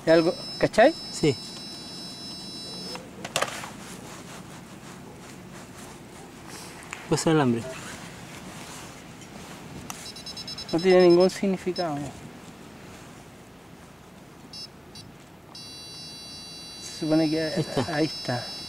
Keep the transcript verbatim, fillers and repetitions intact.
Es algo, ¿cachai? Sí. Pues el alambre. No tiene ningún significado. Se supone que Ahí está. ahí está.